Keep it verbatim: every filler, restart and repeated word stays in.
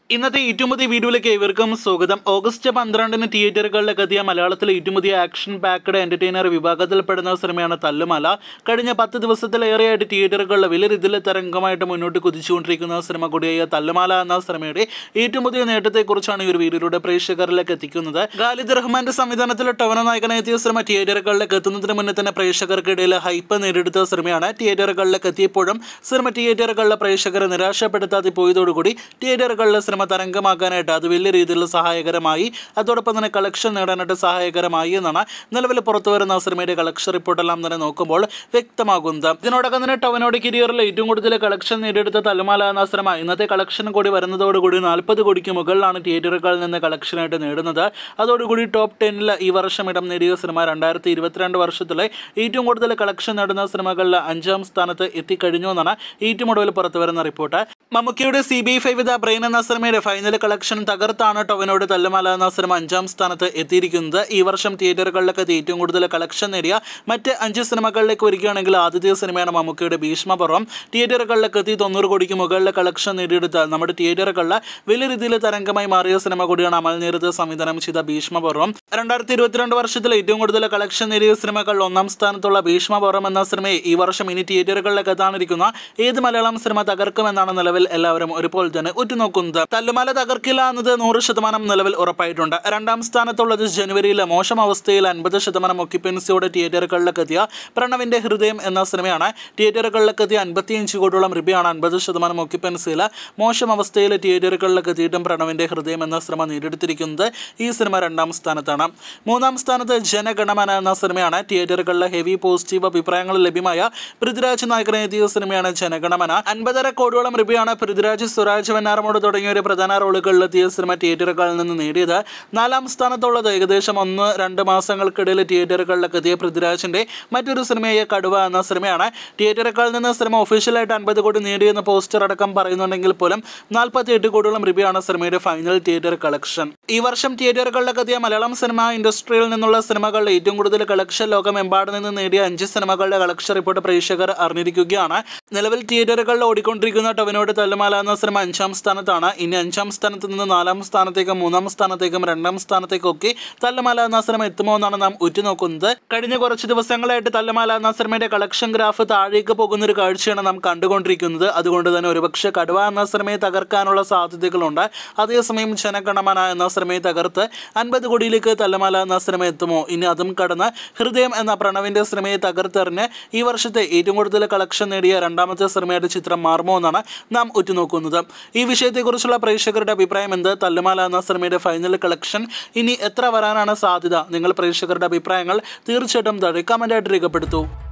ഇന്നത്തെ ഏറ്റവും പുതിയ വീഡിയോയിലേക്ക് ഏവർക്കും സ്വാഗതം. ഓഗസ്റ്റ് പന്ത്രണ്ടിന് തിയേറ്ററുകളിലേക്ക് എത്തിയ മലയാളത്തിലെ ഏറ്റവും പുതിയ ആക്ഷൻ പാക്ഡ് എന്റർടൈനർ വിഭാഗത്തിൽപ്പെടുന്ന സിനിമയാണ് തല്ലുമാല. കഴിഞ്ഞ പത്ത് ദിവസത്തിലേറെയായിട്ട് തിയേറ്ററുകളിൽ വലിയ രീതിയിൽ തരംഗമായിട്ട് മുന്നോട്ട് കുതിച്ചുകൊണ്ടിരിക്കുന്ന സിനിമ കൂടിയായ തല്ലുമാല എന്ന സിനിമയുടെ ഏറ്റവും പുതിയ നേട്ടത്തെക്കുറിച്ചാണ് ഈ ഒരു വീഡിയോയിലൂടെ പ്രേക്ഷകരിലേക്ക് എത്തിക്കുന്നത്. ഖാലിദ് റഹ്മാന്റെ സംവിധാനത്തിൽ ടൊവിനോ നായകനായി എത്തിയ സിനിമ തിയേറ്ററുകളിലേക്ക് എത്തുന്നതിന് മുന്നേ തന്നെ പ്രേക്ഷകർക്കിടയിൽ ഹൈപ്പ് നേടിയെടുത്ത സിനിമയാണ്. തിയേറ്ററുകളിലേക്ക് എത്തിയപ്പോഴും സിനിമ തിയേറ്ററുകളിലെ പ്രേക്ഷകരെ നിരാശപ്പെടുത്താതെ പോയതോടുകൂടി തിയേറ്ററുകളിലെ സിനിമ തരംഗമാക്കാനായിട്ട് അത് വലിയ രീതിയിൽ സഹായകരമായി. അതോടൊപ്പം തന്നെ കളക്ഷൻ നേടാനായിട്ട് സഹായകരമായി എന്നാണ് നിലവിൽ പുറത്തു വരുന്ന സിനിമയുടെ കളക്ഷൻ റിപ്പോർട്ടെല്ലാം തന്നെ നോക്കുമ്പോൾ വ്യക്തമാകുന്നത്. ഇതിനോടൊപ്പം തന്നെ ടൊവിനോയുടെ കരിയറിൽ ഏറ്റവും കൂടുതൽ കളക്ഷൻ നേടിയെടുത്ത തല്ലുമാല എന്ന സിനിമ ഇന്നത്തെ കളക്ഷൻ കൂടി വരുന്നതോടുകൂടി നാൽപ്പത് കോടിക്ക് മുകളിലാണ് തിയേറ്ററുകളിൽ നിന്ന് കളക്ഷനായിട്ട് നേടുന്നത്. അതോടുകൂടി ടോപ്പ് ടെന്നിൽ ഈ വർഷം ഇടം നേടിയ സിനിമ രണ്ടായിരത്തി ഇരുപത്തിരണ്ട് വർഷത്തിലെ ഏറ്റവും കൂടുതൽ കളക്ഷൻ നേടുന്ന സിനിമകളിൽ അഞ്ചാം സ്ഥാനത്ത് എത്തിക്കഴിഞ്ഞു എന്നാണ് ഏറ്റവും ഒടുവിൽ പുറത്തു വരുന്ന റിപ്പോർട്ട്. മമ്മൂക്കിയുടെ C B five the brain എന്ന സിനിമയുടെ ഫൈനൽ കളക്ഷൻ തകർത്താണ് ടൊവിനോയുടെ തല്ലുമാല എന്ന സിനിമ അഞ്ചാം സ്ഥാനത്ത് എത്തിയിരിക്കുന്നത്. ഈ വർഷം തിയേറ്ററുകളിലേക്ക് ഏറ്റവും കൂടുതൽ കളക്ഷൻ നേടിയ മറ്റ് അഞ്ച് സിനിമകളിലേക്ക് വരികയാണെങ്കിൽ ആദ്യത്തെ സിനിമയാണ് മമ്മൂക്കിയുടെ ഭീഷ്മപർവം. തിയേറ്ററുകളിലേക്ക് എത്തി തൊണ്ണൂറ് കോടിക്ക് മുകളിലെ കളക്ഷൻ നേടിയെടുത്ത നമ്മുടെ തിയേറ്ററുകളിൽ വലിയ രീതിയിൽ തരംഗമായി മാറിയ സിനിമ കൂടിയാണ് അമൽ നീരദ് സംവിധാനം ചെയ്ത ഭീഷ്മപർവം. രണ്ടായിരത്തി ഇരുപത്തിരണ്ട് വർഷത്തിൽ ഏറ്റവും കൂടുതൽ കളക്ഷൻ നേടിയ സിനിമകൾ ഒന്നാം സ്ഥാനത്തുള്ള ഭീഷ്മപർവം എന്ന സിനിമയെ ഈ വർഷം ഇനി തിയേറ്ററുകളിലേക്ക് എത്താനിരിക്കുന്ന ഏത് മലയാളം സിനിമ തകർക്കുമെന്നാണ് നിലവിൽ എല്ലാവരും ഒരുപോലെ തന്നെ ഉറ്റുനോക്കുന്നത്. തല്ലുമാല തകർക്കില്ല എന്നത് നൂറ് ശതമാനം നിലവിൽ ഉറപ്പായിട്ടുണ്ട്. രണ്ടാം സ്ഥാനത്തുള്ളത് ജനുവരിയിലെ മോശം അവസ്ഥയിൽ അൻപത് ശതമാനം ഒക്യുപ്പൻസിയോടെ തിയേറ്ററുകളിലേക്ക് എത്തിയ പ്രണവിന്റെ ഹൃദയം എന്ന സിനിമയാണ്. തിയേറ്ററുകളിലേക്ക് എത്തിയ അൻപത്തിയഞ്ച് കോടിയോളം രൂപയാണ് അൻപത് ശതമാനം ഒക്യുപ്പൻസിയിൽ മോശം അവസ്ഥയിൽ തിയേറ്ററുകളിലേക്ക് എത്തിയിട്ടും പ്രണവിന്റെ ഹൃദയം എന്ന സിനിമ നേടിയെടുത്തിരിക്കുന്നത്. ഈ സിനിമ രണ്ടാം സ്ഥാനത്താണ്. മൂന്നാം സ്ഥാനത്ത് ജനഗണമന എന്ന സിനിമയാണ്. തിയേറ്ററുകളിലെ ഹെവി പോസിറ്റീവ് അഭിപ്രായങ്ങൾ ലഭ്യമായ പൃഥ്വിരാജ് നായകനെ എത്തിയ സിനിമയാണ് ജനഗണമന. അൻപതര കോടിയോളം രൂപയാണ് പൃഥ്വിരാജ്, സുരാജ് വെഞ്ഞാറമൂട് തുടങ്ങിയവർ പ്രധാന റോളുകളിലെത്തിയ സിനിമ തിയേറ്ററുകളിൽ നിന്ന് നേടിയത്. നാലാം സ്ഥാനത്തുള്ളത് ഏകദേശം ഒന്ന് രണ്ട് മാസങ്ങൾക്കിടയിൽ തിയേറ്ററുകളിലേക്ക് എത്തിയ പൃഥ്വിരാജിന്റെ മറ്റൊരു സിനിമയായ കടുവ എന്ന സിനിമയാണ്. തിയേറ്ററുകളിൽ നിന്ന് സിനിമ ഒഫീഷ്യലായിട്ട് അൻപത് കോടി നേടിയെന്ന് പോസ്റ്റർ അടക്കം പറയുന്നുണ്ടെങ്കിൽ പോലും നാൽപ്പത്തി എട്ട് കോടിയോളം രൂപയാണ് സിനിമയുടെ ഫൈനൽ തിയേറ്റർ കളക്ഷൻ. ഈ വർഷം തിയേറ്ററുകളിലേക്ക് എത്തിയ മലയാളം സിനിമ ഇൻഡസ്ട്രിയിൽ നിന്നുള്ള സിനിമകളിൽ ഏറ്റവും കൂടുതൽ കളക്ഷൻ ലോകമെമ്പാട് നിന്ന് നേടിയ അഞ്ച് സിനിമകളുടെ കളക്ഷൻ റിപ്പോർട്ട് പ്രേക്ഷകർ അറിഞ്ഞിരിക്കുകയാണ്. നിലവിൽ തിയേറ്ററുകളിൽ ഓടിക്കൊണ്ടിരിക്കുന്ന ടൊവിനോയുടെ തല്ലുമാല എന്ന സിനിമ അഞ്ചാം സ്ഥാനത്താണ്. ഇനി അഞ്ചാം സ്ഥാനത്ത് നിന്ന് നാലാം സ്ഥാനത്തേക്കും മൂന്നാം സ്ഥാനത്തേക്കും രണ്ടാം സ്ഥാനത്തേക്കും ഒക്കെ തല്ലുമാല എന്ന സിനിമ എത്തുമോ എന്നാണ് നാം ഉറ്റുനോക്കുന്നത്. കഴിഞ്ഞ കുറച്ച് ദിവസങ്ങളായിട്ട് തല്ലുമാല എന്ന സിനിമയുടെ കളക്ഷൻ ഗ്രാഫ് താഴേക്ക് പോകുന്ന ഒരു കാഴ്ചയാണ് നാം കണ്ടുകൊണ്ടിരിക്കുന്നത്. അതുകൊണ്ട് തന്നെ ഒരുപക്ഷെ കടുവ എന്ന സിനിമയെ തകർക്കാനുള്ള സാധ്യതകളുണ്ട്. അതേസമയം ജനഗണമന എന്ന സിനിമയെ തകർത്ത് അൻപത് കോടിയിലേക്ക് തല്ലുമാല എന്ന സിനിമ എത്തുമോ? ഇനി അതും കടന്ന് ഹൃദയം എന്ന പ്രണവിന്റെ സിനിമയെ തകർത്തെറിഞ്ഞ് ഈ വർഷത്തെ ഏറ്റവും കൂടുതൽ കളക്ഷൻ നേടിയ രണ്ടാമത്തെ സിനിമയുടെ ചിത്രം മാറുമോ എന്നാണ് നാം ഉറ്റുനോക്കുന്നത്. ഈ വിഷയത്തെക്കുറിച്ചുള്ള പ്രേക്ഷകരുടെ അഭിപ്രായം എന്ത്? തല്ലുമാല എന്ന സിനിമയുടെ ഫൈനൽ കളക്ഷൻ ഇനി എത്ര വരാനാണ് സാധ്യത? നിങ്ങൾ പ്രേക്ഷകരുടെ അഭിപ്രായങ്ങൾ തീർച്ചയായിട്ടും താഴെ കമന്റായിട്ട് രേഖപ്പെടുത്തൂ.